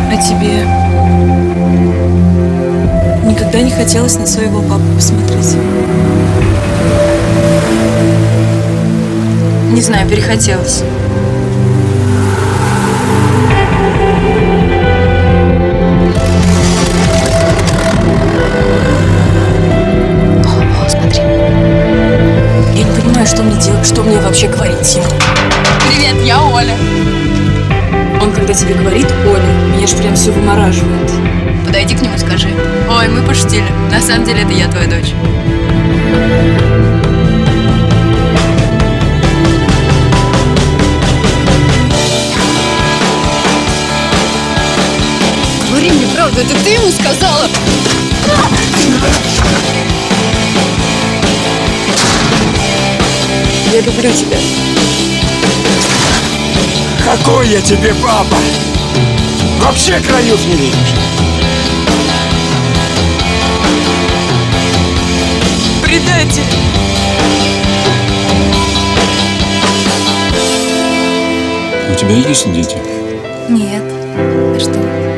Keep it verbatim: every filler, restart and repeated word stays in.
А тебе никогда не хотелось на своего папу посмотреть? Не знаю, перехотелось. О, смотри. Я не понимаю, что мне делать, что мне вообще говорить ему. Привет, я Оля. Он, когда тебе говорит Оля, меня ж прям все вымораживает. Подойди к нему, скажи: ой, мы пошутили. На самом деле это я, твоя дочь. Говори мне правду, это ты ему сказала? Я люблю тебя. Какой я тебе папа? Вообще краев не видишь. Предатель! У тебя есть дети? Нет. А что?